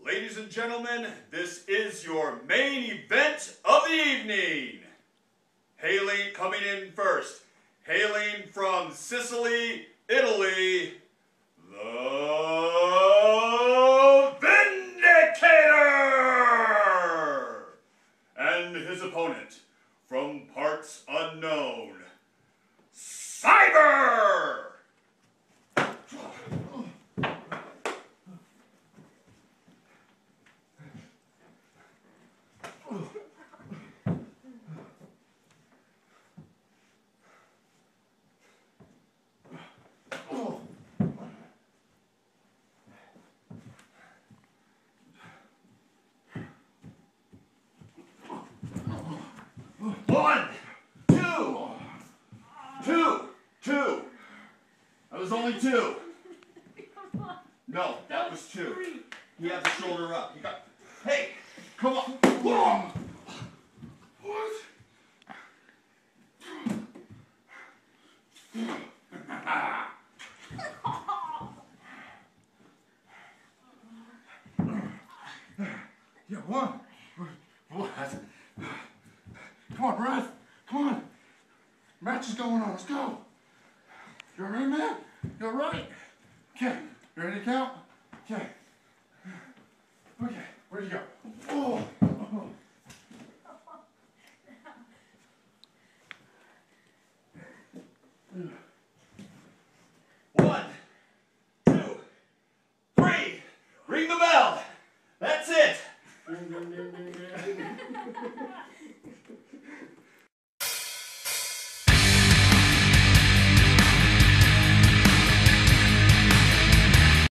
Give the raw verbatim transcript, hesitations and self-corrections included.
Ladies and gentlemen, this is your main event of the evening. Hailing, coming in first, hailing from Sicily, Italy, the Vindicator! And his opponent, from parts unknown, Cyber! One, two, two, two. That was only two. No, that was two. He had the shoulder up. He got. Hey, come on. Whoa. What? Yeah, one. What? Come on, Brad. Come on. Match is going on. Let's go. You all right, man? You all right? Okay. You ready to count? Okay. Okay. Where'd you go? Oh. Oh.